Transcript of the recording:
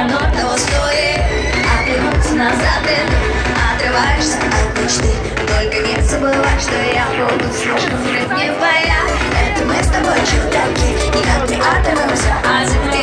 оно того стоит. Оглянуться назад ты отрываешься от мечты. Только не забывай, что я буду слишком не твоя. Это мы с тобой чудаки, никак не оторвемся от земли.